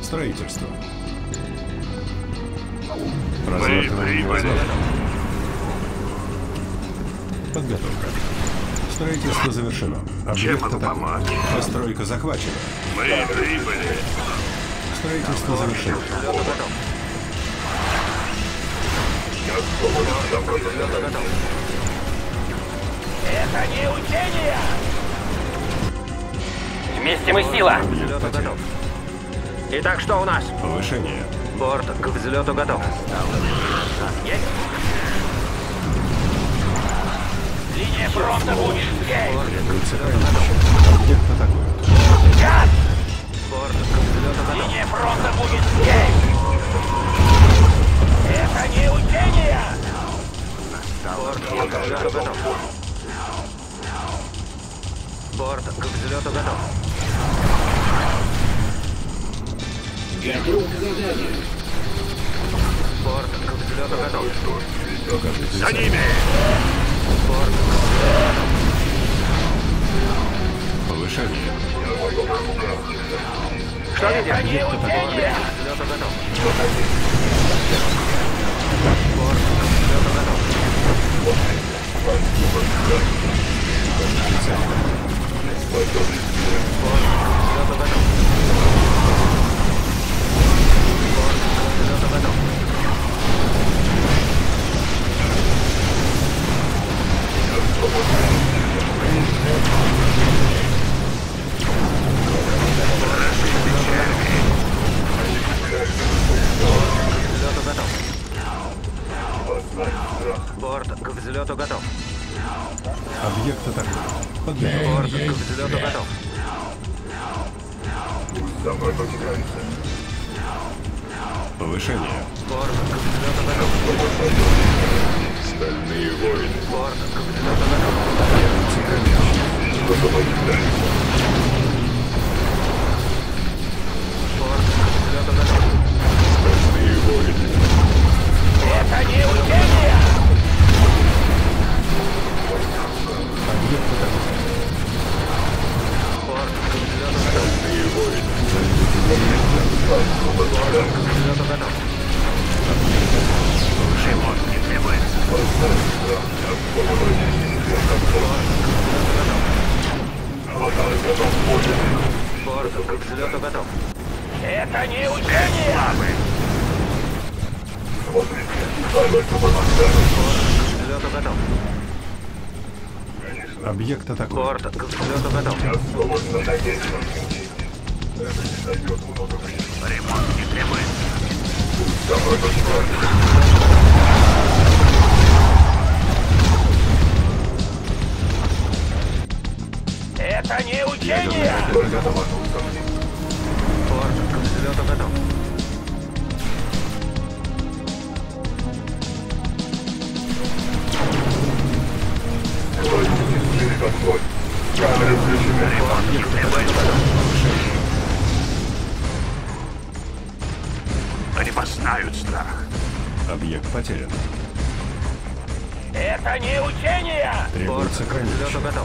Строительство. Мы Разрабатывание прибыли. возможно. Подготовка. Строительство завершено. Чем Объект могу атакуют. помочь? Постройка захвачена. Мы прибыли. Строительство завершено. Это не учение! Вместе мы сила! Объект потерян. Итак, что у нас? Повышение. Борт к взлету готов. Есть? Линия фронта будет здесь! Требуется хранилище. Объект атакуют. Сейчас! Борт к взлету готов. Линия фронта будет здесь! Это не учение! Борт к взлету готов. Борт к взлету готов. Борт к взлету готов. Покажите За цель. ними. Борт Повышение. Что видишь? Это не учение! К взлету готов. Борт к взлету готов. Цель. Борт к взлету готов. Борт к взлету готов. Взлету готов. Борт к взлету готов. Объект атакуют. Подготовка. Борт к взлету готов. Повышение. Борт к взлету готов. Стальные воины. Борт к взлету готов. Требуется хранилище. Борт к взлету готов. Стальные воины. Это не учение! Объект атакуют. Борт к взлету готов. Стальные воины. Борт к взлету готов. Ремонт не требуется. Борт к взлету готов. Это не учение! Борт к взлету готов. Объект атакуют. Борт к взлету готов. Ремонт не требуется. Это не учение! Борт к взлету готов. Они познают страх. Объект потерян. Это не учение! Борт Требуется к хранилище. взлету готов.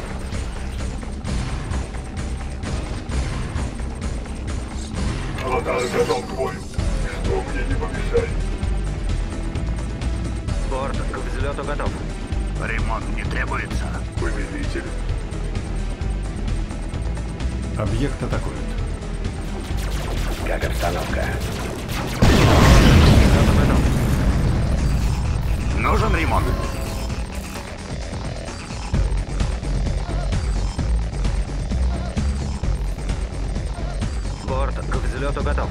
Борт к взлету готов. Ремонт не требуется. Повелитель. Объект атакуют. Как обстановка? Взлету готов. Нужен ремонт. Борт к взлету готов.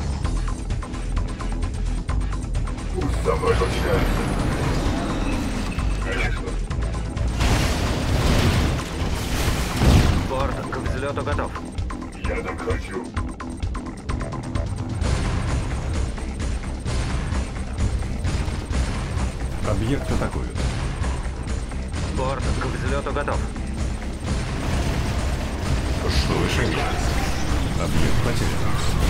Борт к взлету готов. Я так хочу. Объект атакуют. Борт к взлету готов. Повышение. Объект потерян.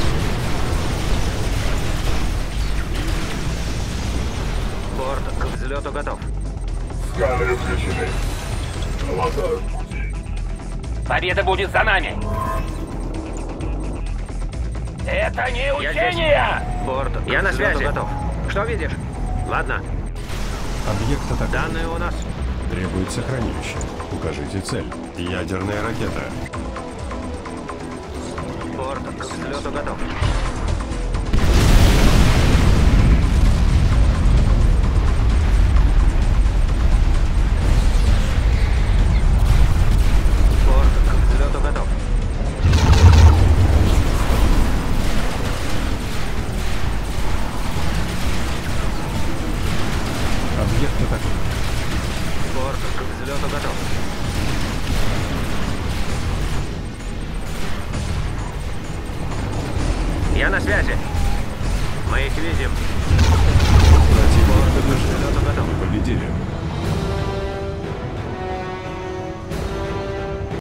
Борт к взлету готов. Сканеры включены. Латают пути. Победа будет за нами! Это не Я здесь. учение! Борт к Я на взлету связи. готов. Что видишь? Ладно. Объект атакуют. Данные у нас. Требуется хранилище. Укажите цель. Ядерная ракета. Борт к взлету готов. Борт к взлету готов. Объект атакуют. Борт к взлету готов. Я на связи. Мы их видим. Противник Борт к побежден. взлету готов. Мы победили.